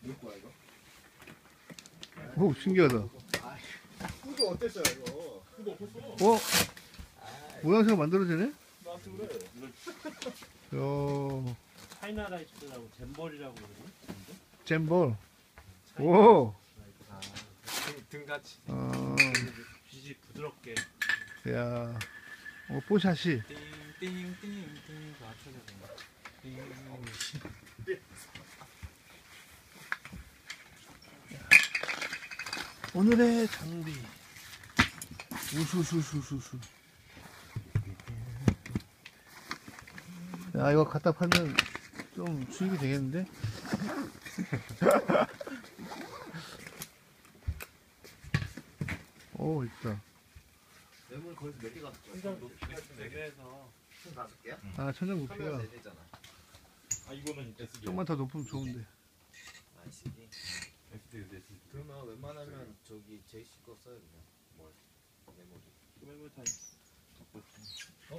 뭐야 이거? 오, 신기하다. 이거 어땠어요 이거? 이거 없었어. 어? 모양새가 만들어지네? 나한테 그래. 야, 차이나라이트라고 잼벌이라고 그러거든. 잼볼. 오! 등같이. 빛이 부드럽게. 야, 뽀샤시. 띵띵띵띵 맞춰야 된다. 오늘의 장비. 우수수수수수. 야, 이거 갖다 팔면 좀 수익이 되겠는데? 오, 있다. 매물 거기서 몇 개 갔어? 천장 높이가 좀 애매해서. 총 5개야? 아, 천장 카메라 높이가 4개잖아. 아 이거는 SD. 좀만 더 높으면 좋은데. ICD. SD. 그러면 웬만하면 저기 JC 거 써야 그냥. 뭘? 메모리. 메모 다 있어. 어?